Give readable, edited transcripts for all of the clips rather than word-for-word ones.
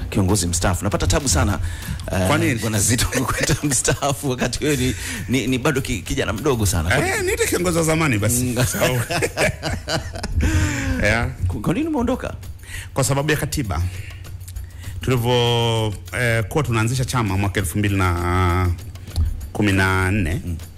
kiongozi mstaafu. Napata tabu sana kwa nini Bwana Zitto kukuita mstaafu wakati wewe ni bado kijana mdogo sana. Niite kiongozi wa zamani basi. Kwa nini umeondoka? Kwa sababu ya katiba. Kwa tunaanzisha chama mwaka 2014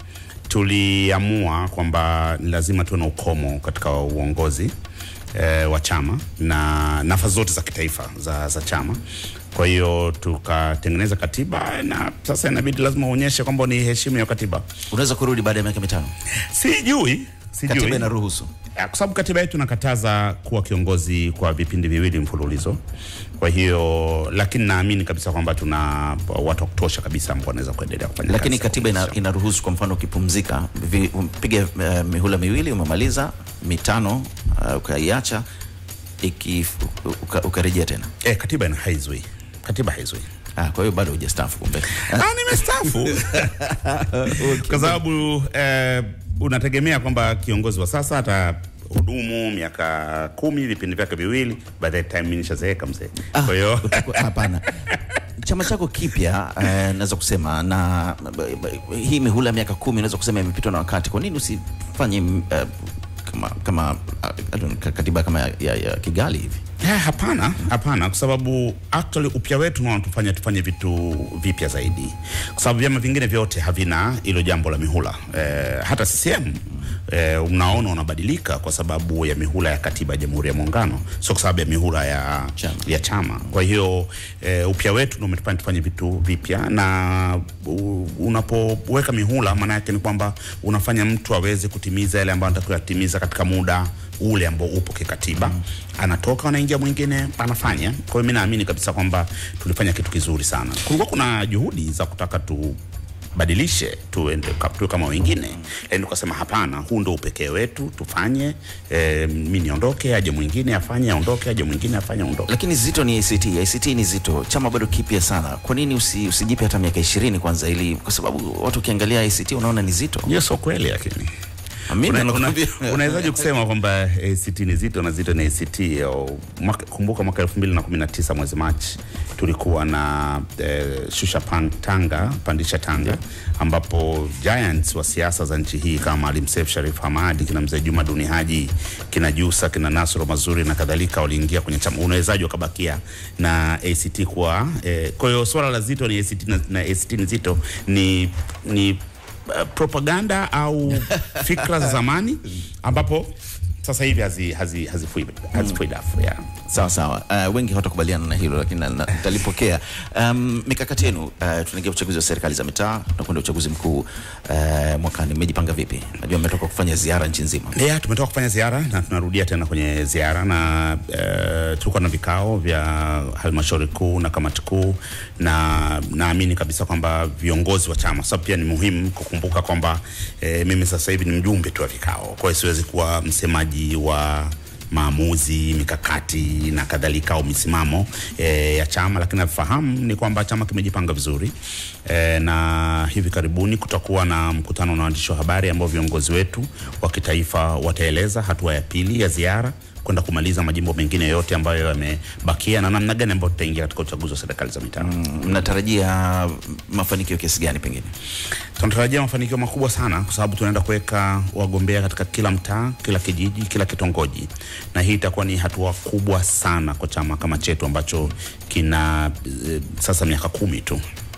tuliamua kwamba lazima tuwe na ukomo katika uongozi wa chama na nafasi zote za kitaifa za chama. Kwa hiyo tukatengeneza katiba na sasa inabidi lazima uonyeshe kwamba ni heshima ya katiba. Unaweza kurudi baada ya miaka 5? Sijui. Katiba inaruhusu. Kwa sababu katiba yetu inakataza kuwa kiongozi kwa vipindi viwili mfululizo. Kwa hiyo lakini naamini kabisa kwamba tuna watu kutosha kabisa ambao wanaweza kuendelea kufanya kazi. Lakini katiba inaruhusu kwa mfano ukipumzika upige mihula miwili umemaliza mitano ukaiacha ukarejea tena. Katiba ina haizui. Katiba haizui. Kwa hiyo bado hujastaafu kumbe. Nimestaafu. Kwa sababu unategemea kwamba kiongozi wa sasa atahudumu miaka 10 vipindi vyake viwili, by the time mimi nishazeeka mzee. Kwa hiyo hapana. Chama chako kipya naweza kusema na hii mihula miaka 10 naweza kusema imepitwa na wakati. Kwa nini usifanye kama katiba kama ya Kigali hivi? Hapana, kwa sababu actually upya wetu unatufanya tufanye vitu vipya zaidi. Kwa sababu vyama vingine vyote havina hilo jambo la mihula. Hata CCM unaona unabadilika kwa sababu ya mihula ya katiba ya Jamhuri ya Muungano, sio kwa sababu ya mihula ya chama. Kwa hiyo upya wetu ndio umetufanya tufanye vitu vipya, na unapoweka mihula maana yake ni kwamba unafanya mtu aweze kutimiza yale ambayo anataka kutimiza katika muda ule ambao upo kikatiba. Anatoka anaingia mwingine anafanya. Kwa hiyo mimi naamini kabisa kwamba tulifanya kitu kizuri sana. Kulikuwa kuna juhudi za kutaka badilishe tuende kama wengine, lakini tukasema hapana, huu ndio upekee wetu, tufanye. Mimi niondoke aje mwingine afanye, aondoke aje mwingine afanye, aondoke. Lakini Zitto ni ACT ni Zitto, chama bado kipya sana. Kwa nini usijipe hata miaka 20 kwanza, ili kwa sababu watu ukiangalia ACT unaona ni Zitto? Yes, so kweli. Lakini unawezaje kusema kwamba ACT ni Zitto na Zitto ni ACT? Kumbuka mwaka 2019 mwezi Machi tulikuwa na Shusha Pandisha Tanga, ambapo giants wa siasa za nchi hii kama Maalim Seif Sharif Hamad, kina Mzee Juma Duni Haji, kina Jusa, kina Nasro Mazuri na kadhalika waliingia kwenye chama. Unawezaje ukabakia na ACT kwa hiyo swala la Zitto ni ACT na ACT ni Zitto ni propaganda au fikra za zamani ambapo sasa hivi hazifui dafu. Sawa. Wengi hawatakubaliana na hilo, lakini nitalipokea. Mikakati yenu, tunaingia uchaguzi wa serikali za mitaa, tunakwenda uchaguzi mkuu mwakani. Mmejipanga vipi? Najua mmetoka kufanya ziara nchi nzima. Tumetoka kufanya ziara na tunarudia tena kwenye ziara, na tulikuwa na vikao vya halmashauri kuu na kamati kuu, na naamini kabisa kwamba viongozi wa chama, sababu pia ni muhimu kukumbuka kwamba mimi sasa hivi ni mjumbe tu wa vikao. Kwa hiyo siwezi kuwa msemaji wa maamuzi, mikakati na kadhalika au misimamo ya chama, lakini nafahamu ni kwamba chama kimejipanga vizuri. Na hivi karibuni kutakuwa na mkutano na waandishi wa habari ambao viongozi wetu wa kitaifa wataeleza hatua ya pili ya ziara kwenda kumaliza majimbo mengine yote ambayo yamebakia na namna gani ambayo tutaingia katika uchaguzi wa serikali za mitaa. Mnatarajia mafanikio kiasi gani pengine? Tunatarajia mafanikio makubwa sana, kwa sababu tunaenda kuweka wagombea katika kila mtaa, kila kijiji, kila kitongoji, na hii itakuwa ni hatua kubwa sana kwa chama kama chetu ambacho kina sasa miaka 10 tu.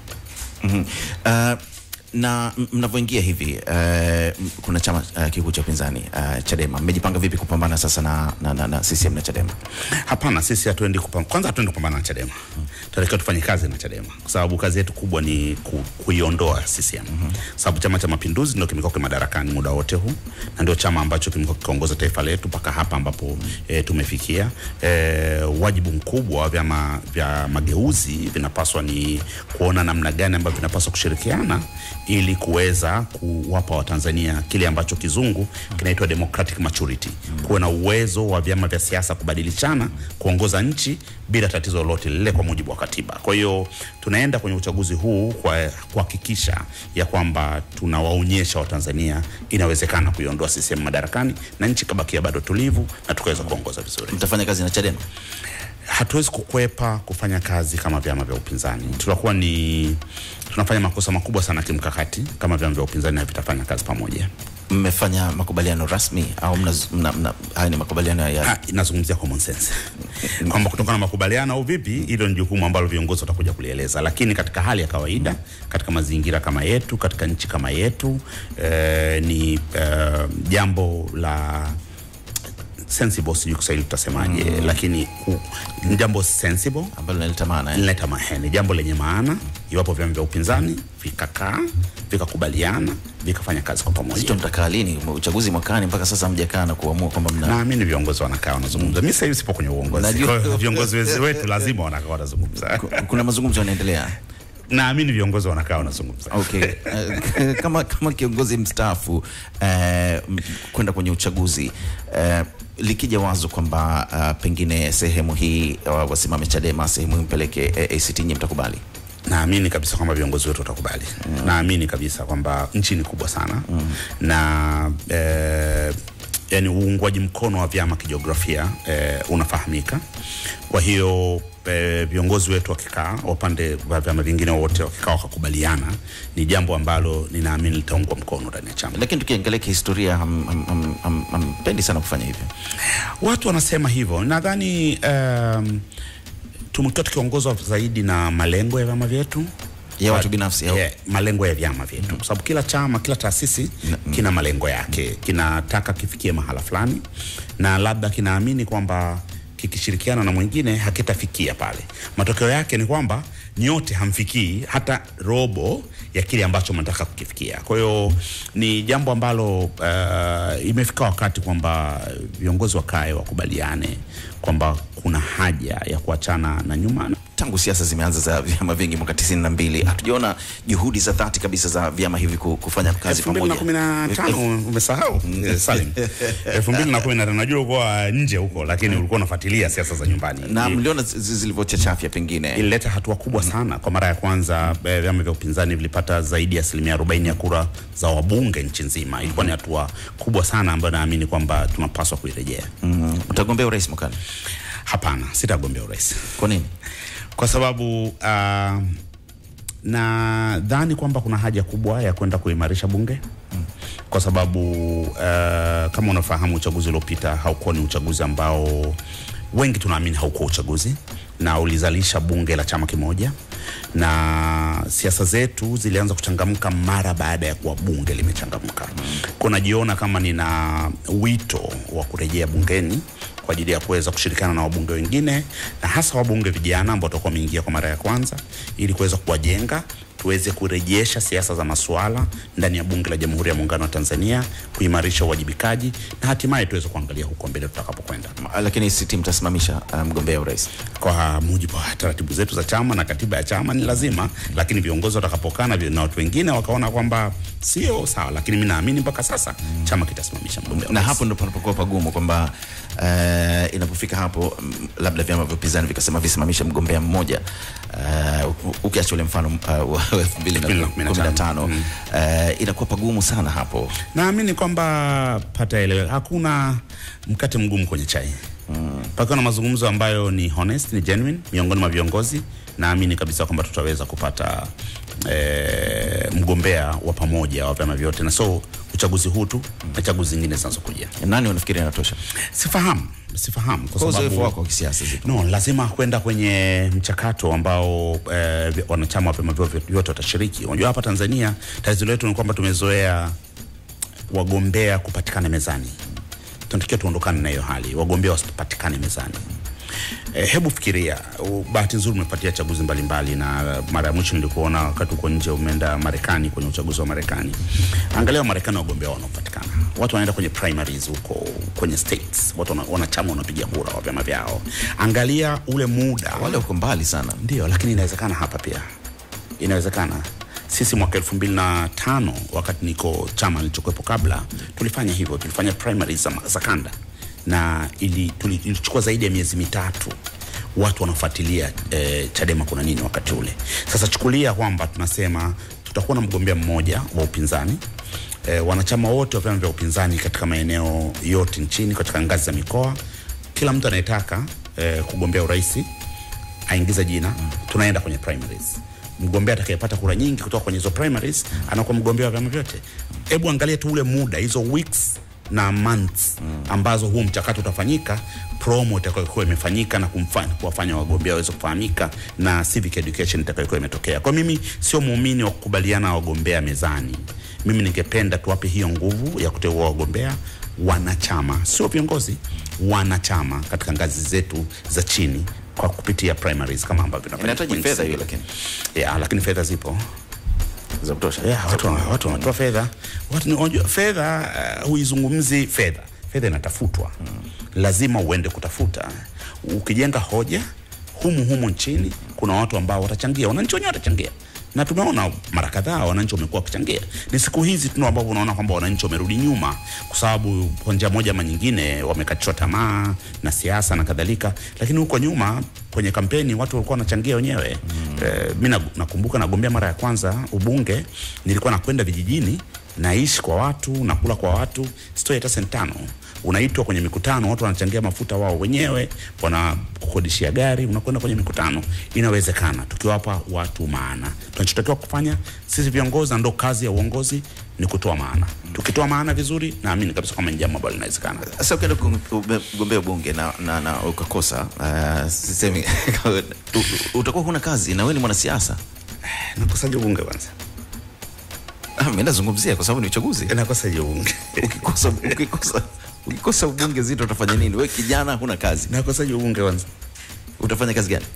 Na mnavyoingia hivi kuna chama kikuu cha upinzani Chadema, mmejipanga vipi kupambana sasa na CCM na Chadema? Hapana, sisi hatuendi kupambana na Chadema. Tunataka tufanye kazi na Chadema, kwa sababu kazi yetu kubwa ni kuiondoa CCM. Sababu Chama cha Mapinduzi ndio kimekuwa madarakani muda wote huu, na ndio chama ambacho kimekuwa kiongoza taifa letu mpaka hapa ambapo tumefikia. Wajibu mkubwa wa vyama vya mageuzi vinapaswa ni kuona namna gani ambavyo vinapaswa kushirikiana ili kuweza kuwapa Watanzania kile ambacho kizungu kinaitwa democratic maturity, kuwa na uwezo wa vyama vya siasa kubadilishana kuongoza nchi bila tatizo lolote lile kwa mujibu wa katiba. Kwa hiyo tunaenda kwenye uchaguzi huu kwa kuhakikisha ya kwamba tunawaonyesha Watanzania inawezekana kuiondoa CCM madarakani na nchi kabakia bado tulivu na tukaweza kuongoza vizuri. Mtafanya kazi na Chadema? hatuwezi kukwepa kufanya kazi kama vyama vya upinzani. Tunafanya makosa makubwa sana kimkakati kama vyama vya upinzani havitafanya kazi pamoja. Mmefanya makubaliano rasmi au haya ni makubaliano ya inazungumzia common sense kwamba kutokana na makubaliano au vipi, hilo ni jukumu ambalo viongozi watakuja kulieleza, lakini katika hali ya kawaida, katika mazingira kama yetu, katika nchi kama yetu, ni jambo la sensible, sijui Kiswahili tutasemaje, lakini ni jambo sensible ambalo linaleta maana, ni jambo lenye maana iwapo vyama vya upinzani vikakaa, vikakubaliana, vikafanya kazi kwa pamoja. Sio mtakaa lini uchaguzi mwakani, mpaka sasa mjakaa na kuamua kwamba naamini viongozi wanakaa wanazungumza. Mimi sasa hivi sipo kwenye uongozi, kwa hiyo viongozi wetu lazima wanakaa wanazungumza. Kuna mazungumzo yanaendelea, naamini viongozi wanakaa wanazungumza. Okay. Kama kiongozi mstaafu kwenda kwenye uchaguzi, likija wazo kwamba pengine sehemu hii wasimame Chadema, sehemu mpeleke ACT, nyinyi mtakubali? Naamini kabisa kwamba viongozi wetu watakubali. Naamini kabisa kwamba nchi ni kubwa sana na yani uungwaji mkono wa vyama kijiografia unafahamika. Kwa hiyo viongozi wetu wakikaa, upande wa vyama vingine wote wakikaa wakakubaliana, ni jambo ambalo ninaamini litaungwa mkono ndani ya chama. Lakini tukiangalia historia, hampendi sana kufanya hivyo. Watu wanasema hivyo. Nadhani tumekuwa tukiongozwa zaidi na malengo ya vyama vyetu, ya watu binafsi au malengo ya vyama vyetu, kwa sababu kila chama, kila taasisi kina malengo yake, kinataka kifikie mahala fulani, na labda kinaamini kwamba kikishirikiana na mwingine hakitafikia pale. Matokeo yake ni kwamba nyote hamfikii hata robo ya kile ambacho mnataka kukifikia. Kwa hiyo ni jambo ambalo imefika wakati kwamba viongozi wakae, wakubaliane kwamba kuna haja ya kuachana na nyuma. Tangu siasa zimeanza za vyama vingi mwaka 92, hatujaona juhudi za dhati kabisa za vyama hivi kufanya kazi pamoja. 2015 umesahau Salim? 2015 najua uko nje huko, lakini ulikuwa unafuatilia siasa za nyumbani. Na mliona zilivyochachafia, pengine ilileta hatua kubwa sana. Kwa mara ya kwanza vyama vya upinzani vilipata zaidi ya 40% ya kura za wabunge nchi nzima. Ilikuwa ni hatua kubwa sana ambayo naamini kwamba tunapaswa kuirejea. Utagombea urais mwakani? Hapana, sitagombea urais. Kwa nini? Kwa sababu nadhani kwamba kuna haja kubwa ya kwenda kuimarisha bunge. Kwa sababu kama unafahamu, uchaguzi uliopita haukuwa ni uchaguzi ambao wengi tunaamini haukuwa uchaguzi, na ulizalisha bunge la chama kimoja, na siasa zetu zilianza kuchangamka mara baada ya kuwa bunge limechangamka. Kuna jiona kama nina wito wa kurejea bungeni kwa ajili ya kuweza kushirikiana na wabunge wengine, na hasa wabunge vijana ambao watakuwa wameingia kwa mara ya kwanza, ili kuweza kuwajenga, tuweze kurejesha siasa za masuala ndani ya bunge la Jamhuri ya Muungano wa Tanzania, kuimarisha uwajibikaji, na hatimaye tuweze kuangalia huko mbele tutakapokwenda. Lakini ACT mtasimamisha mgombea urais? Kwa mujibu wa taratibu zetu za chama na katiba ya chama ni lazima, lakini viongozi watakapokana na watu wengine wakaona kwamba sio sawa, lakini mimi naamini mpaka sasa chama kitasimamisha mgombea. Na hapo ndipo panapokuwa pagumu kwamba inapofika hapo labda vyama vya upinzani vikasema visimamisha mgombea mmoja, ukiacha ule mfano wa 2015, inakuwa pagumu sana hapo. Naamini kwamba pataelewa, hakuna mkate mgumu kwenye chai. Paka na mazungumzo ambayo ni honest, ni genuine miongoni mwa viongozi, naamini kabisa kwamba tutaweza kupata mgombea wa pamoja wa vyama vyote, na so uchaguzi huu tu na chaguzi zingine zinazokuja. Nani unafikiri anatosha? Sifahamu kwa sababu wako wa kisiasa zipo. No, lazima kwenda kwenye mchakato ambao wanachama wa vyama vyote watashiriki. Unajua hapa Tanzania tatizo letu ni kwamba tumezoea wagombea kupatikana mezani. Tunatakiwa tuondokane na hiyo hali, wagombea wasipatikane mezani. Hebu fikiria, bahati nzuri umepatia chaguzi mbalimbali, na mara ya mwisho nilikuona wakati uko nje umeenda Marekani kwenye uchaguzi wa Marekani. Angalia Marekani wagombea wanaopatikana. Watu wanaenda kwenye primaries huko kwenye states. Watu wanachama wanapiga kura wa vyama vyao. Angalia ule muda. Wale uko mbali sana. Ndio, lakini inawezekana hapa pia. Inawezekana. Sisi mwaka 2005 wakati niko chama nilichokuepo kabla, tulifanya hivyo, tulifanya primaries za kanda, na ilichukua zaidi ya miezi mitatu. Watu wanafuatilia Chadema kuna nini wakati ule. Sasa chukulia kwamba tunasema tutakuwa na mgombea mmoja wa upinzani, wanachama wote wa vyama vya upinzani katika maeneo yote nchini, katika ngazi za mikoa, kila mtu anayetaka kugombea urais aingiza jina, tunaenda kwenye primaries. Mgombea atakayepata kura nyingi kutoka kwenye hizo primaries anakuwa mgombea wa vyama vyote. Hebu angalia tu ule muda, hizo weeks na months ambazo huo mchakato utafanyika, promo itakayokuwa imefanyika na kuwafanya wagombea waweze kufahamika, na civic education itakayokuwa imetokea. Kwa mimi sio muumini wa kukubaliana wagombea mezani. Mimi ningependa tuwape hiyo nguvu ya kuteua wagombea wanachama, sio viongozi, wanachama katika ngazi zetu za chini kwa kupitia primaries kama ambavyo tunafanya. Inahitaji fedha hiyo lakini. Lakini fedha zipo za kutosha. Watu wanatoa fedha. Fedha huizungumzi fedha. Fedha inatafutwa. Lazima uende kutafuta. Ukijenga hoja humu nchini, kuna watu ambao watachangia, wananchi wenyewe watachangia. Na tumeona mara kadhaa wananchi wamekuwa wakichangia. Ni siku hizi tu ambapo unaona kwamba wananchi wamerudi nyuma kwa sababu kwa njia moja ama nyingine wamekatishwa tamaa na siasa na kadhalika, lakini huko nyuma kwenye kampeni watu walikuwa wanachangia wenyewe. Mimi nakumbuka nagombea mara ya kwanza ubunge, nilikuwa nakwenda vijijini, naishi kwa watu, nakula kwa watu, sitoi hata senti 5. Unaitwa kwenye mikutano, watu wanachangia mafuta wao wenyewe, wanakukodishia gari, unakwenda kwenye mikutano. Inawezekana tukiwapa watu maana. Tunachotakiwa kufanya sisi viongozi, ndo kazi ya uongozi, ni kutoa maana. Tukitoa maana vizuri, naamini kabisa kama jambo ambalo linawezekana. Sasa ukienda kugombea bunge na ukakosa, sisemi utakuwa huna kazi na wewe ni mwanasiasa. Nakosaje bunge kwanza? Mimi nazungumzia kwa sababu ni uchaguzi. Nakosaje bunge? Ukikosa ubunge Zito utafanya nini? Wewe kijana huna kazi. Nakosaje ubunge kwanza? Utafanya kazi gani?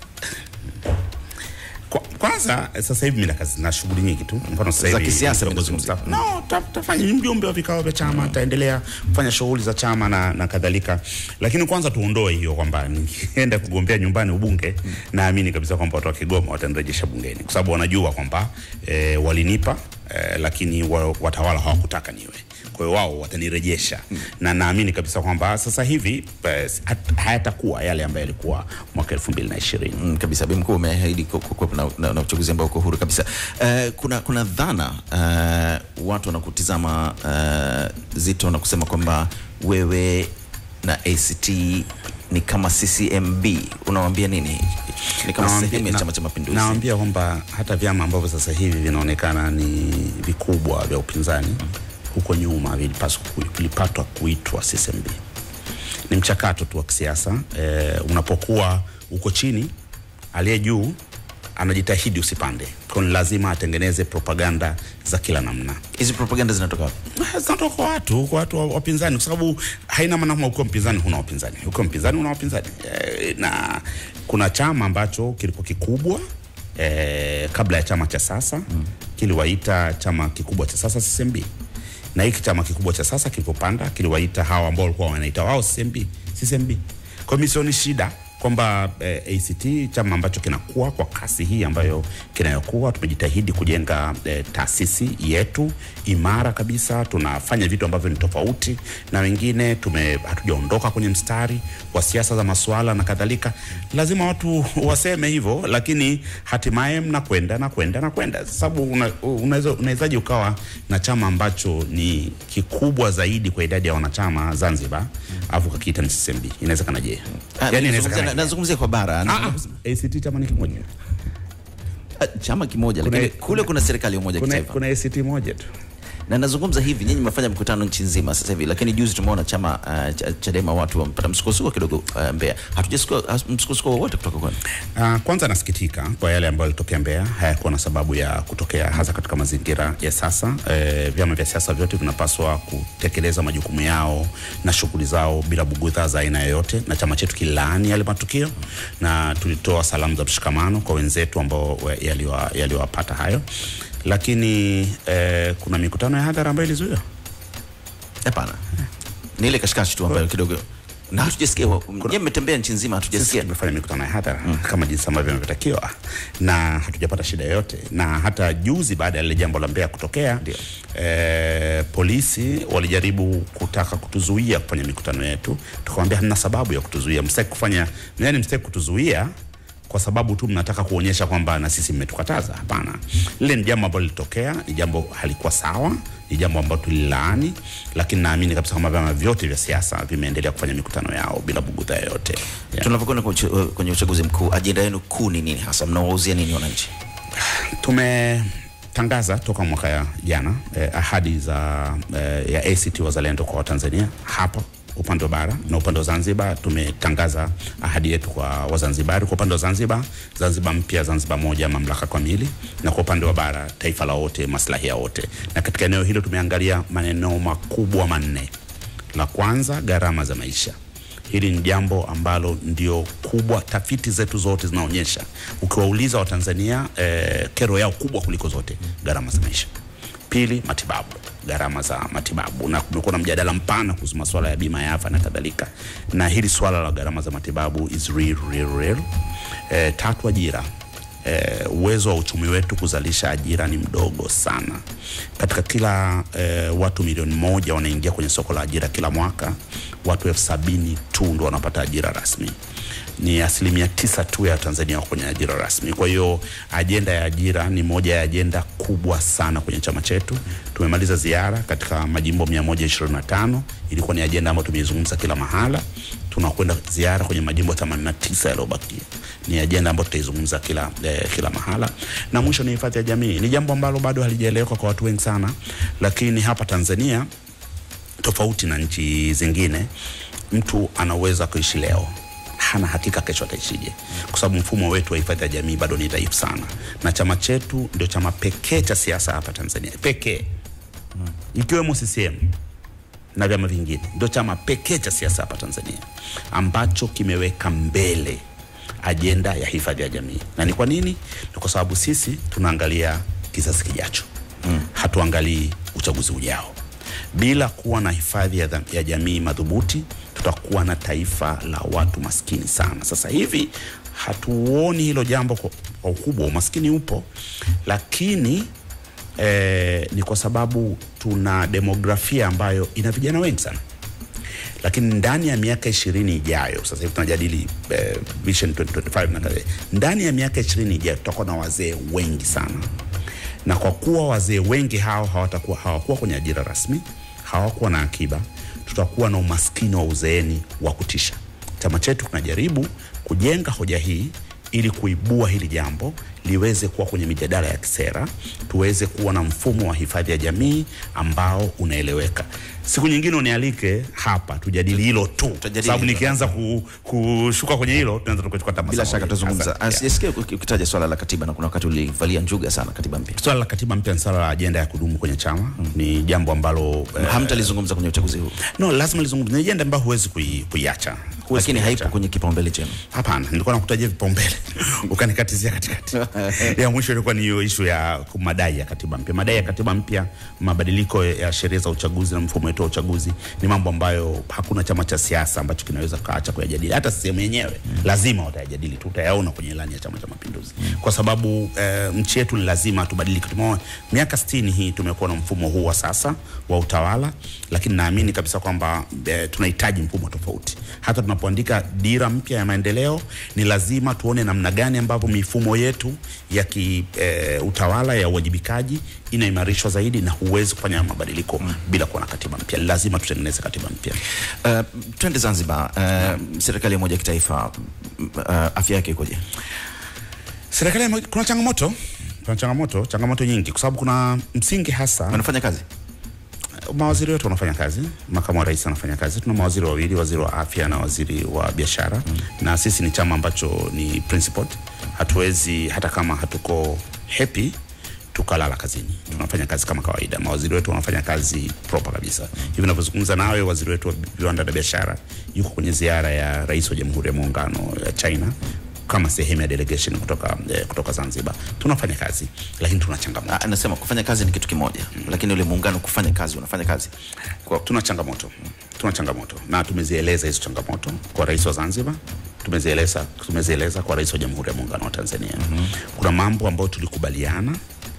Kwanza sasa hivi mimi na shughuli nyingi tu. Mfano sasa hivi za kisiasa nimezungumzia. Tafanya mjumbe wa vikao vya chama, taendelea kufanya shughuli za chama na kadhalika. Lakini kwanza tuondoe hiyo kwamba nienda kugombea nyumbani ubunge, naamini kabisa kwamba watu wa Kigoma watanirejesha bungeni kwa sababu wanajua kwamba walinipa lakini watawala hawakutaka niwe. Kwa hiyo wao watanirejesha. Na naamini kabisa kwamba sasa hivi hayatakuwa yale ambayo yalikuwa mwaka 2020. Kabisa. Bi Mkuu umeahidi kuwa na uchaguzi ambao uko huru kabisa. Kuna dhana watu wanakutizama Zito na kusema kwamba wewe na ACT ni kama CCMB. Unawaambia nini? Ni kama sehemu ya Chama cha Mapinduzi. Naambia kwamba hata vyama ambavyo sasa hivi vinaonekana ni vikubwa vya upinzani, huko nyuma vilipatwa kuitwa CCMB. Ni mchakato tu wa kisiasa. Unapokuwa uko chini, aliye juu anajitahidi usipande. Kwa lazima atengeneze propaganda za kila namna. Hizi propaganda zinatoka wapi? Zinatoka kwa watu wapinzani, kwa sababu haina maana kama uko mpinzani huna wapinzani. Uko mpinzani una wapinzani. Na kuna chama ambacho kilikuwa kikubwa kabla ya chama cha sasa, kiliwaita chama kikubwa cha sasa CCMB. Na hiki chama kikubwa cha sasa kilipopanda kiliwaita hawa ambao walikuwa wanaita wao CCMB. Kwa mimi sioni shida kwamba ACT chama ambacho kinakuwa kwa kasi hii ambayo kinayokuwa. Tumejitahidi kujenga taasisi yetu imara kabisa. Tunafanya vitu ambavyo ni tofauti na wengine. Hatujaondoka kwenye mstari wa siasa za masuala na kadhalika. Lazima watu waseme hivyo, lakini hatimaye mnakwenda. Sababu unawezaje ukawa na chama ambacho ni kikubwa zaidi kwa idadi ya wanachama Zanzibar afu kakiita ni CCMB? Inawezekana je? Yaani inawezekana. Nazungumzia kwa bara. ACT chama ni kimoja. Chama kimoja, lakini kule kuna serikali ya umoja kitaifa. Kuna ACT moja tu. Na nazungumza hivi, nyinyi mmefanya mkutano nchi nzima sasa hivi, lakini juzi tumeona chama Chadema watu wamepata msukosuko kidogo Mbeya. Hatujasikia msukosuko wowote kutoka kwenu. Kwanza nasikitika kwa yale ambayo yalitokea Mbeya. Hayakuwa na sababu ya kutokea, hasa katika mazingira ya sasa. Vyama vya siasa vyote vinapaswa kutekeleza majukumu yao na shughuli zao bila bugudha za aina yoyote, na chama chetu kilaani yale matukio, na tulitoa salamu za mshikamano kwa wenzetu ambao yaliwapata hayo. Lakini kuna mikutano ya hadhara ambayo ilizuiwa? Hapana. Ni ile kashikashi tu ambayo kidogo na hatujasikia. Nyinyi mmetembea nchi nzima, hatujasikia. Tumefanya mikutano ya hadhara kama jinsi ambavyo imetakiwa na hatujapata shida yoyote. Na hata juzi baada ya ile jambo la Mbeya kutokea, polisi walijaribu kutaka kutuzuia kufanya mikutano yetu. Tukamwambia hamna sababu ya kutuzuia. Msitaki kutuzuia kwa sababu tu mnataka kuonyesha kwamba na sisi mmetukataza. Hapana. Lile ni jambo ambalo lilitokea, ni jambo halikuwa sawa, ni jambo ambalo tulilaani, lakini naamini kabisa kwamba vyama vyote vya siasa vimeendelea kufanya mikutano yao bila bugudha yoyote. Tunapokwenda kwenye uchaguzi mkuu, ajenda yenu kuu ni nini hasa? Mnawauzia nini wananchi? Tumetangaza toka mwaka jana ahadi za ya ACT Wazalendo kwa Watanzania hapa upande wa bara na upande wa Zanzibar. Tumetangaza ahadi yetu kwa Wazanzibari. Kwa upande wa Zanzibar, Zanzibar mpya, Zanzibar moja, mamlaka kamili, na kwa upande wa bara, taifa la wote, maslahi ya wote. Na katika eneo hilo tumeangalia maneno makubwa manne. La kwanza, gharama za maisha. Hili ni jambo ambalo ndio kubwa, tafiti zetu zote zinaonyesha. Ukiwauliza Watanzania kero yao kubwa kuliko zote, gharama za maisha. Pili, matibabu, gharama za matibabu, na kumekuwa na mjadala mpana kuhusu masuala ya bima ya afya na kadhalika, na hili swala la gharama za matibabu is real. Tatu, ajira. Uwezo wa uchumi wetu kuzalisha ajira ni mdogo sana. Katika kila watu milioni 1 wanaingia kwenye soko la ajira kila mwaka, watu 70,000 tu ndio wanapata ajira rasmi. Ni 9% tu ya Tanzania kwenye ajira rasmi. Kwa hiyo ajenda ya ajira ni moja ya ajenda kubwa sana kwenye chama chetu. Tumemaliza ziara katika majimbo 125. Ilikuwa ni ajenda ambayo tumeizungumza kila mahala. Tunakwenda ziara kwenye majimbo 89 yaliyobakia. Ni ajenda ambayo tutaizungumza kila mahala. Na mwisho ni hifadhi ya jamii. Ni jambo ambalo bado halijaeleweka kwa watu wengi sana, lakini hapa Tanzania, tofauti na nchi zingine, mtu anaweza kuishi leo, hana hakika kesho ataishije, kwa sababu mfumo wetu wa hifadhi ya jamii bado ni dhaifu sana. Na chama chetu ndio chama pekee cha siasa hapa Tanzania, pekee, ikiwemo CCM na vyama vingine, ndio chama pekee cha siasa hapa Tanzania ambacho kimeweka mbele ajenda ya hifadhi ya jamii. Na ni kwa nini? Ni kwa sababu sisi tunaangalia kizazi kijacho. Hatuangalii uchaguzi ujao. Bila kuwa na hifadhi ya jamii madhubuti, tutakuwa na taifa la watu maskini sana. Sasa hivi hatuoni hilo jambo kwa ukubwa. Umaskini upo, lakini ni kwa sababu tuna demografia ambayo ina vijana wengi sana. Lakini ndani ya miaka 20 ijayo, sasa hivi tunajadili Vision 2025 na kadhalika, ndani ya miaka 20 ijayo tutakuwa na wazee wengi sana. Na kwa kuwa wazee wengi hao hawakuwa kwenye ajira rasmi, hawakuwa na akiba, tutakuwa na umaskini wa uzeeni wa kutisha. Chama chetu tunajaribu kujenga hoja hii ili kuibua hili jambo liweze kuwa kwenye mijadala ya kisera, tuweze kuwa na mfumo wa hifadhi ya jamii ambao unaeleweka. Siku nyingine unialike hapa tujadili hilo tu, sababu nikianza kushuka kwenye hilo tunaanza tukachukua tamaa. Bila shaka tutazungumza. Sisikie ukitaja swala la katiba, na kuna wakati ulivalia njuga sana katiba mpya. Swala la katiba mpya ni swala la ajenda ya kudumu kwenye chama. Ni jambo ambalo hamtalizungumza kwenye uchaguzi huu. No, lazima lizungumze. Ni ajenda ambayo huwezi kuiacha. Lakini haipo kwenye kipaumbele chenu. Hapana, nilikuwa nakutajia vipaumbele ukanikatizia katikati. Ya mwisho ilikuwa ni hiyo issue ya madai ya katiba mpya. Madai ya katiba mpya, mabadiliko ya sheria za uchaguzi na mfumo wetu wa uchaguzi ni mambo ambayo hakuna chama cha siasa ambacho kinaweza kaacha kuyajadili. Hata sehemu yenyewe lazima watayajadili, tutayaona kwenye ilani ya Chama cha Mapinduzi. Kwa sababu nchi yetu lazima tubadilike. Tumeona miaka 60 hii tumekuwa na mfumo huu wa sasa wa utawala, lakini naamini kabisa kwamba tunahitaji mfumo tofauti. Hata tunapoandika dira mpya ya maendeleo, ni lazima tuone namna gani ambavyo mifumo yetu ya utawala ya uwajibikaji inaimarishwa zaidi, na huwezi kufanya mabadiliko bila kuwa na katiba mpya. Lazima tutengeneze katiba mpya. Twende Zanzibar. Serikali ya moja kitaifa, afya yake ikoje? Serikali kuna changamoto nyingi, kwa sababu kuna msingi hasa. Wanafanya kazi? Mawaziri wetu wanafanya kazi, makamu wa rais anafanya kazi. Tuna mawaziri wawili, waziri wa afya na waziri wa biashara. Na sisi ni chama ambacho ni principled. Hatuwezi, hata kama hatuko happy, tukalala kazini. Tunafanya kazi kama kawaida. Mawaziri wetu wanafanya kazi proper kabisa. Hivi ninavyozungumza nawe, waziri wetu wa viwanda na biashara yuko kwenye ziara ya rais wa Jamhuri ya Muungano ya China kama sehemu ya delegation kutoka Zanzibar. Tunafanya kazi, lakini tuna changamoto. Anasema kufanya kazi ni kitu kimoja, lakini ule muungano kufanya kazi, unafanya kazi. Tuna changamoto. Na tumezieleza hizo changamoto kwa rais wa Zanzibar. Tumezieleza kwa rais wa Jamhuri ya Muungano wa Tanzania. Kuna mambo ambayo tulikubaliana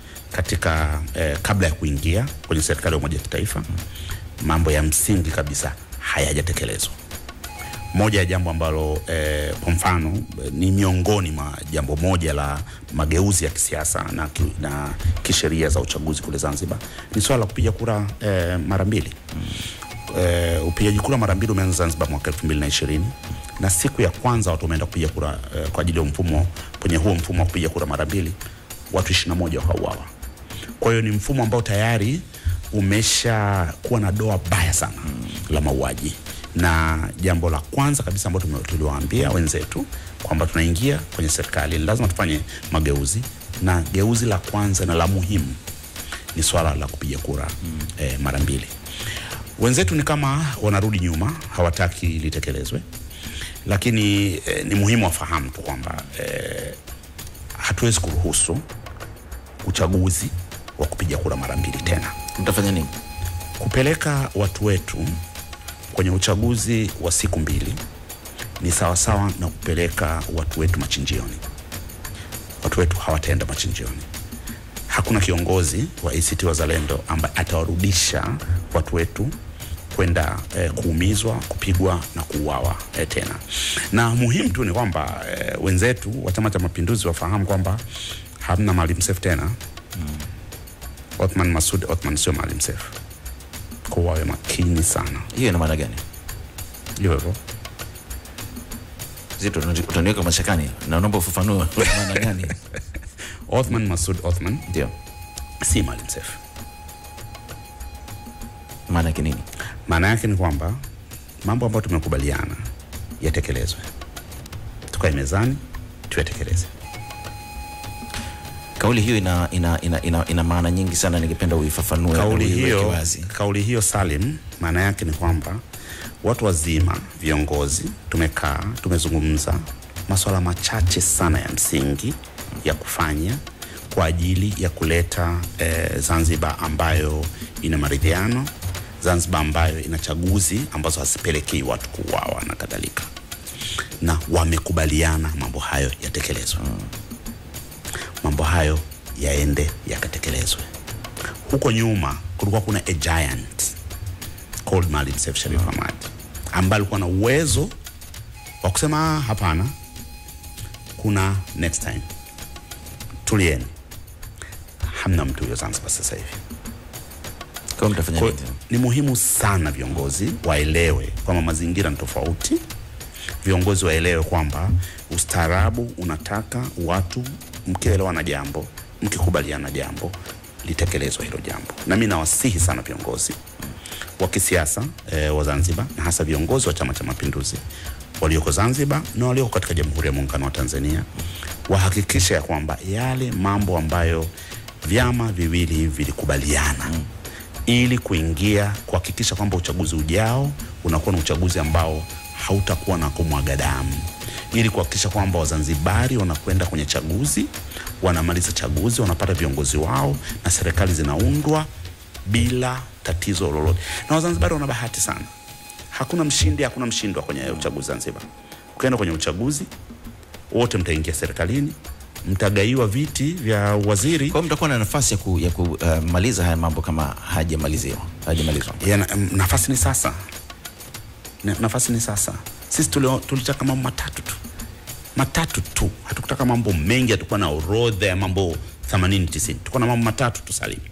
katika kabla ya kuingia kwenye serikali ya umoja wa kitaifa. Mambo ya msingi kabisa hayajatekelezwa. moja ya jambo ambalo kwa mfano ni miongoni mwa jambo moja la mageuzi ya kisiasa na kisheria za uchaguzi kule Zanzibar ni swala la kupiga kura mara mbili. Upigaji kura mara mbili umeanza Zanzibar mwaka 2020 na siku ya kwanza watu wameenda kupiga kura kwa ajili ya mfumo, kwenye huo mfumo wa kupiga kura mara mbili watu 21 wakauawa. Kwa hiyo ni mfumo ambao tayari umesha kuwa na doa baya sana la mauaji. Na jambo la kwanza kabisa ambalo tuliwaambia wenzetu kwamba tunaingia kwenye serikali lazima tufanye mageuzi, na geuzi la kwanza na la muhimu ni swala la kupiga kura mara mbili. Wenzetu ni kama wanarudi nyuma, hawataki litekelezwe, lakini ni muhimu wafahamu tu kwamba hatuwezi kuruhusu uchaguzi wa kupiga kura mara mbili tena. Mtafanya nini? Kupeleka watu wetu kwenye uchaguzi wa siku mbili ni sawa sawa na kupeleka watu wetu machinjioni. Watu wetu hawataenda machinjioni. Hakuna kiongozi wa ACT Wazalendo ambaye atawarudisha watu wetu kwenda kuumizwa, kupigwa na kuuawa tena. Na muhimu tu ni kwamba wenzetu wa Chama cha Mapinduzi wafahamu kwamba hamna Maalim Seif tena. Othman Masoud Othman sio Maalim Seif. Kwa wawe makini sana. Hiyo ina maana gani? Hivyo Zito, utaniweka mashakani na naomba ufafanue maana gani? Othman Masoud Othman ndio si Maalim Seif. Maana yake nini? Maana yake ni kwamba mambo ambayo tumekubaliana yatekelezwe. Tukae mezani tuyatekeleze. Kauli hiyo ina maana nyingi sana, ningependa uifafanue. Kauli hiyo Salim, maana yake ni kwamba watu wazima, viongozi, tumekaa, tumezungumza masuala machache sana ya msingi ya kufanya kwa ajili ya kuleta Zanzibar ambayo ina maridhiano, Zanzibar ambayo ina chaguzi ambazo hasipelekei watu kuuawa na kadhalika. Na wamekubaliana mambo hayo yatekelezwe. Mambo hayo yaende yakatekelezwe. Huko nyuma kulikuwa kuna a giant called Maalim Seif Sharif Hamad ambaye alikuwa na uwezo wa kusema hapana, kuna next time, tulieni. Hamna mtu huyo Zanzibar sasa hivi. Kwa mtafanya nini? Ni muhimu sana viongozi waelewe kwamba mazingira ni tofauti. Viongozi waelewe kwamba ustaarabu unataka watu mkielewa na jambo, mkikubaliana jambo, litekelezwe hilo jambo. Na mimi nawasihi sana viongozi wa kisiasa wa Zanzibar, na hasa viongozi wa Chama cha Mapinduzi walioko Zanzibar na walioko katika Jamhuri ya Muungano wa Tanzania, wahakikishe ya kwamba yale mambo ambayo vyama viwili vilikubaliana ili kuingia kuhakikisha kwamba uchaguzi ujao unakuwa na uchaguzi ambao hautakuwa na kumwaga damu, ili kuhakikisha kwamba Wazanzibari wanakwenda kwenye chaguzi, wanamaliza chaguzi, wanapata viongozi wao na serikali zinaundwa bila tatizo lolote. Na Wazanzibari wana bahati sana. Hakuna mshindi, hakuna mshindwa kwenye uchaguzi Zanzibar. Ukienda kwenye uchaguzi, wote mtaingia serikalini, mtagaiwa viti vya waziri. Kwa mtakuwa na nafasi ya kumaliza haya mambo kama hajamalizwa. Nafasi ni sasa. Nafasi ni sasa. Sisi tulitaka mambo matatu tu. Hatukutaka mambo mengi, hatukuwa na orodha ya mambo 80-90. Tulikuwa na mambo matatu tu Salim.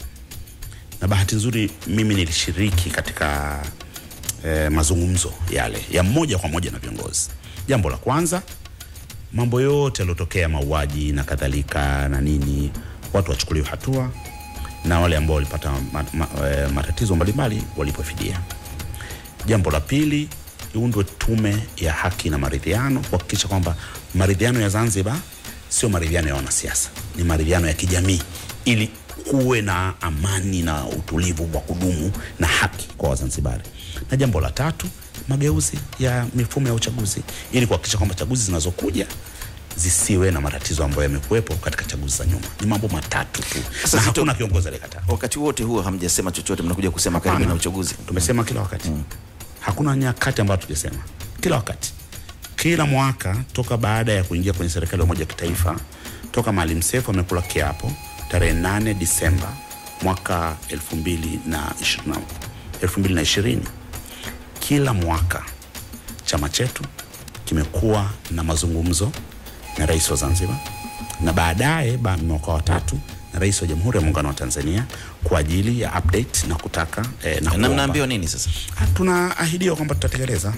Na bahati nzuri mimi nilishiriki katika mazungumzo yale ya moja kwa moja na viongozi. Jambo la kwanza, mambo yote yalotokea, mauaji na kadhalika na nini, watu wachukuliwe hatua, na wale ambao walipata matatizo mbalimbali walipwe fidia. Jambo la pili, iundwe tume ya haki na maridhiano kuhakikisha kwamba maridhiano ya Zanzibar sio maridhiano ya wanasiasa, ni maridhiano ya kijamii, ili kuwe na amani na utulivu wa kudumu na haki kwa Wazanzibari. Na jambo la tatu, mageuzi ya mifumo ya uchaguzi, ili kuhakikisha kwamba chaguzi zinazokuja zisiwe na matatizo ambayo yamekuwepo katika chaguzi za nyuma. Ni mambo matatu tu. Na hakuna kiongozi aliyekataa. Wakati wote huo hamjasema chochote, mnakuja kusema karibu na uchaguzi. Tumesema kila wakati. Hakuna nyakati ambayo tujasema. Kila wakati. Kila mwaka toka baada ya kuingia kwenye serikali ya umoja wa kitaifa, toka Maalim Seif amekula kiapo tarehe 8 Disemba mwaka 2020. Kila mwaka chama chetu kimekuwa na mazungumzo na rais wa Zanzibar na baadaye mwaka wa 3 na rais wa Jamhuri ya Muungano wa Tanzania kwa ajili ya update na kutaka na mnaambiwa nini sasa? Tunaahidiwa kwamba tutatekeleza.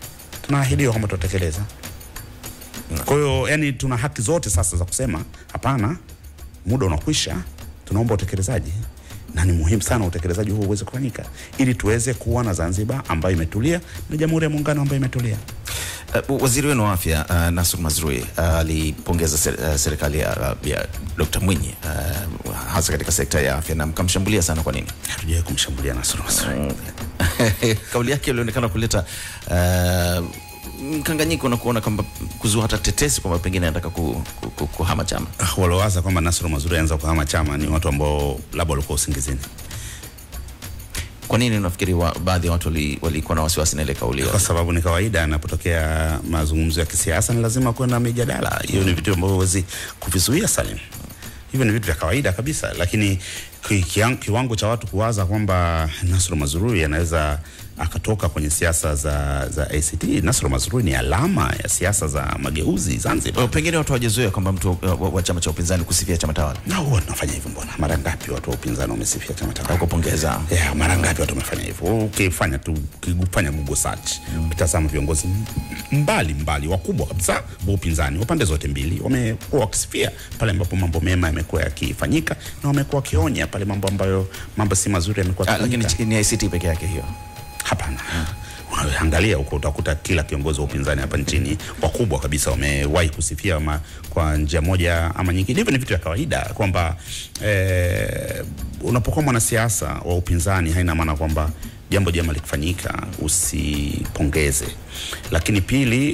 Kwa hiyo yani tuna haki zote sasa za kusema hapana, muda unakwisha, tunaomba utekelezaji. Na ni muhimu sana utekelezaji huu uweze kufanyika ili tuweze kuwa na Zanzibar ambayo imetulia na Jamhuri ya Muungano ambayo imetulia. Waziri wenu wa Afya Nasr Mazrui alipongeza serikali ya Dr. Mwinyi hasa katika sekta ya afya na mkamshambulia sana. Kwa nini? Hatujawahi kumshambulia Nasr Mazrui. Kauli yake ilionekana kuleta mkanganyiko na kuona kwamba kuzua hata tetesi kwamba pengine anataka kuhama chama. Walowaza kwamba Nasr Mazrui anza kuhama chama ni watu ambao labda walikuwa usingizini. Kwa nini unafikiri baadhi ya watu walikuwa na wasiwasi na ile kauli? Kwa sababu ni kawaida anapotokea mazungumzo ya kisiasa ni lazima kuwe na mijadala. Hiyo ni vitu ambavyo huwezi kuvizuia, Salim. Hivyo ni vitu vya kawaida kabisa, lakini kiwango cha watu kuwaza kwamba Nasr Mazrui anaweza akatoka kwenye siasa za ACT. Nasr Mazrui ni alama ya siasa za mageuzi Zanzibar. Pengine watu hawajazoea kwamba mtu wa chama cha upinzani kusifia chama tawala. Na huwa tunafanya hivyo mbona? Mara ngapi watu wa upinzani wamesifia chama tawala? Kupongeza. Mara ngapi watu wamefanya hivyo? Ukifanya tu ukifanya Google search, utazama viongozi mbali wakubwa kabisa wa upinzani wa pande zote mbili wamekuwa wakisifia pale ambapo mambo mema yamekuwa yakifanyika na wamekuwa wakionya pale mambo si mazuri yamekuwa yakifanyika. Lakini ni ACT peke yake hiyo? Hapana. Unaangalia huko utakuta kila kiongozi wa upinzani hapa nchini wakubwa kabisa wamewahi kusifia kwa njia moja ama nyingine. Hivyo ni vitu vya kawaida kwamba unapokuwa mwanasiasa wa upinzani haina maana kwamba jambo jema likifanyika usipongeze. Lakini pili,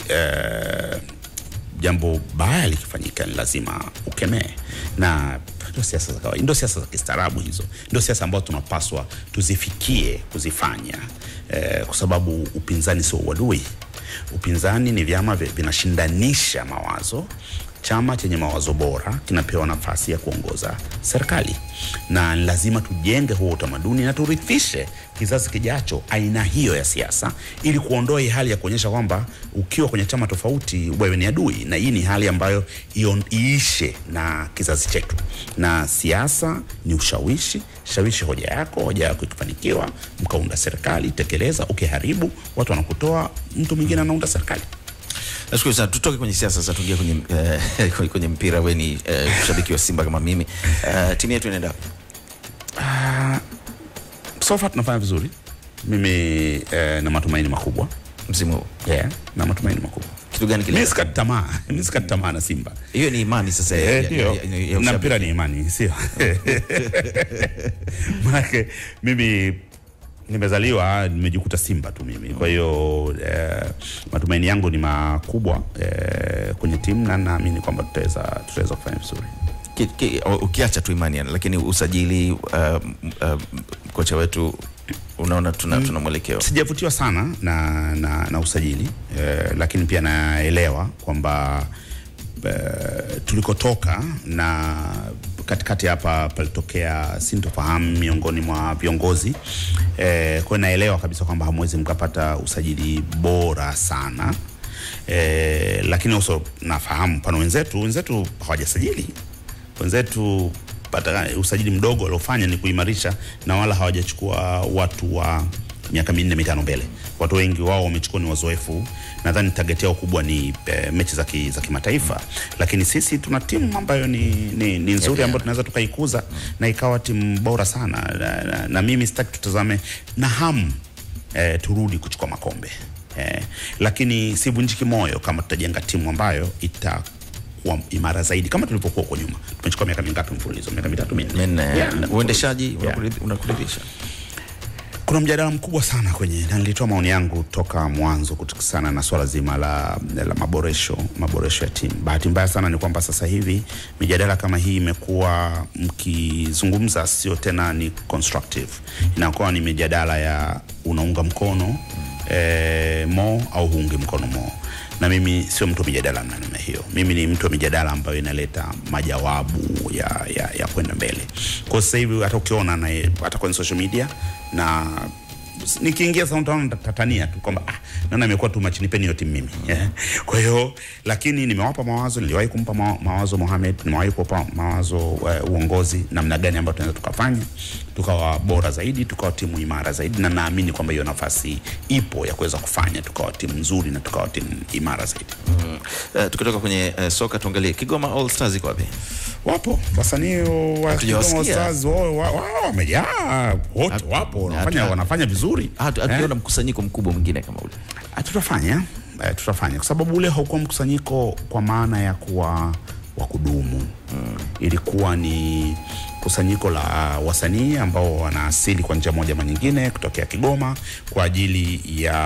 jambo baya likifanyika ni lazima ukemee. Na ndio siasa za kawaida, ndio siasa za kistaarabu hizo. Ndio siasa ambazo tunapaswa tuzifikie kuzifanya. Kwa sababu upinzani sio uadui. Upinzani ni vyama vinashindanisha mawazo. Chama chenye mawazo bora kinapewa nafasi ya kuongoza serikali. Na lazima tujenge huo utamaduni na turithishe kizazi kijacho aina hiyo ya siasa ili kuondoa hali ya kuonyesha kwamba ukiwa kwenye chama tofauti wewe ni adui. Na hii ni hali ambayo iishe na kizazi chetu. Na siasa ni ushawishi, shawishi hoja yako ikifanikiwa mkaunda serikali, tekeleza. Ukiharibu watu wanakutoa, mtu mwingine anaunda serikali. Nashukuru sana. Tutoke kwenye siasa sasa tuingie kwenye mpira. Wewe ni mshabiki wa Simba kama mimi. Timu yetu inaenda so far tunafanya vizuri. Mimi na matumaini makubwa msimu huu. Na matumaini makubwa. Kitu gani kile? Mimi sikati tamaa na Simba. Hiyo ni imani sasa na mpira ni imani, sio? Maana mimi nimezaliwa nimejikuta Simba tu mimi. Kwa hiyo matumaini yangu ni makubwa kwenye timu na naamini kwamba tutaweza kufanya vizuri. Ukiacha tu imani, lakini usajili kocha wetu unaona tuna mwelekeo. Sijavutiwa sana na usajili, lakini pia naelewa kwamba tulikotoka na katikati hapa palitokea sintofahamu miongoni mwa viongozi. Kwa naelewa kabisa kwamba hamwezi mkapata usajili bora sana. Lakini also nafahamu pana wenzetu hawajasajili. Wenzetu pata usajili mdogo waliofanya ni kuimarisha na wala hawajachukua watu wa miaka 4-5 mbele. Watu wengi wao wamechukua ni wazoefu. Nadhani target yao kubwa ni mechi za kimataifa. Lakini sisi tuna timu ambayo ni nzuri ambayo tunaweza tukaikuza na ikawa timu bora sana. Na mimi sitaki tutazame na hamu turudi kuchukua makombe. Lakini sivunjiki moyo kama tutajenga timu ambayo itakuwa imara zaidi kama tulivyokuwa huko nyuma. Tumechukua miaka mingapi mfululizo? Miaka 3-4. Uendeshaji unakuridhisha? Kuna mjadala mkubwa sana na nilitoa maoni yangu toka mwanzo kutukisana na swala zima la maboresho ya timu. Bahati mbaya sana ni kwamba sasa hivi mijadala kama hii imekuwa mkizungumza sio tena ni constructive. Inakuwa ni mijadala ya unaunga mkono Mo au huungi mkono Mo. Na mimi sio mtu mijadala namna hiyo. Mimi ni mtu mijadala ambayo inaleta majawabu ya kwenda mbele. Kwa sasa hivi hata ukiona hata kwenye social media na nikiingia Southampton tatania tu kwamba naona imekuwa tu machini hiyo timu mimi. Kwa hiyo lakini nimewapa mawazo, niliwahi kumpa mawazo Mohamed, nimewahi kupa mawazo uongozi namna gani ambayo tunaweza tukafanya tukawa bora zaidi, tukawa timu imara zaidi, na naamini kwamba hiyo nafasi ipo ya kuweza kufanya tukawa timu nzuri na tukawa timu imara zaidi. Tukitoka kwenye soka tuangalie Kigoma All Stars iko wapi? Wapo wasanii wa Kigoma All Stars wamejaa, wote wapo wanafanya vizuri. Hatuona mkusanyiko mkubwa mwingine kama ule. Tutafanya kwa sababu ule haukuwa mkusanyiko kwa maana ya kuwa wa kudumu. Ilikuwa ni kusanyiko la wasanii ambao wana asili kwa njia moja ama nyingine kutokea Kigoma kwa ajili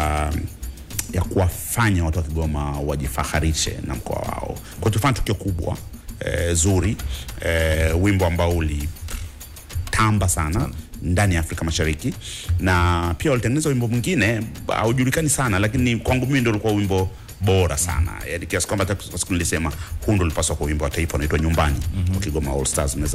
ya kuwafanya watu wa Kigoma wajifaharishe na mkoa wao. Kwa tufanya tukio kubwa zuri, wimbo ambao ulitamba sana ndani ya Afrika Mashariki, na pia walitengeneza wimbo mwingine haujulikani sana, lakini kwangu mimi ndio ulikuwa wimbo bora sana. Yaani kiasi kwamba hata siku nilisema huu ndio ulipaswa kuwa wimbo wa taifa, unaitwa Nyumbani. Kigoma All Stars mnaweza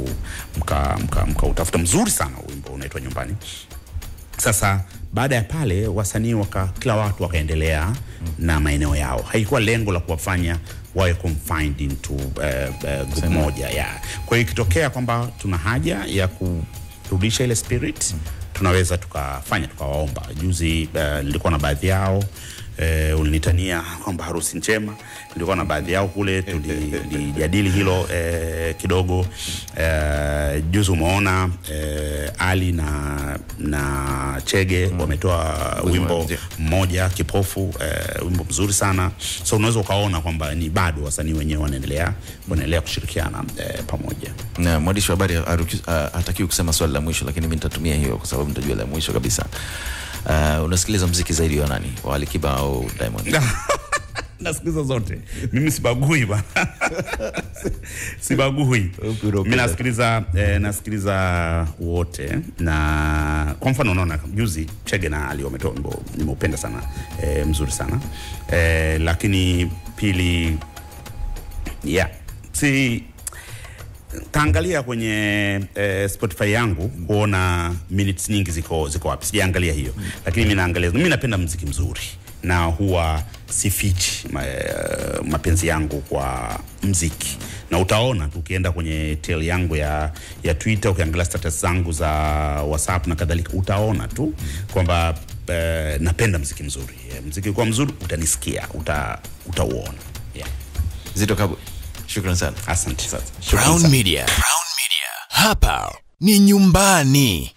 utafuta mzuri sana wimbo unaitwa Nyumbani. Sasa baada ya pale wasanii kila watu wakaendelea na maeneo yao. Haikuwa lengo la kuwafanya wawe confined into group moja. Kwa hiyo ikitokea kwamba tuna haja ya kurudisha ile spirit, tunaweza tukawaomba. Juzi nilikuwa na baadhi yao ulinitania kwamba harusi njema, nilikuwa na baadhi yao kule tulijadili hilo kidogo. Juzi umeona Ali na Chege wametoa wimbo mmoja Kipofu, wimbo mzuri sana. So unaweza ukaona kwamba ni bado wasanii wenyewe wanaendelea kushirikiana pamoja. Na mwandishi wa habari hatakiwi kusema swali la mwisho, lakini mimi nitatumia hiyo kwa sababu nitajua la mwisho kabisa. Unasikiliza muziki zaidi wa nani? Wa Alikiba au Diamond? Nasikiliza zote. Mimi sibagui bwana. Sibagui. Mimi nasikiliza wote. Na kwa mfano unaona juzi Chege na Ali wametoa wimbo nimeupenda sana, mzuri sana. Lakini pili taangalia kwenye Spotify yangu kuona minutes nyingi ziko wapi. Sijaangalia hiyo. Lakini mimi napenda muziki mzuri na huwa sifichi mapenzi yangu kwa muziki. Na utaona tukienda kwenye tail yangu ya Twitter, ukiangalia status zangu za WhatsApp na kadhalika, utaona tu kwamba napenda muziki mzuri. Muziki kwa mzuri utanisikia, utauona. Zito Kabwe, shukrani sana. Asante. Crown Media. Hapa ni nyumbani.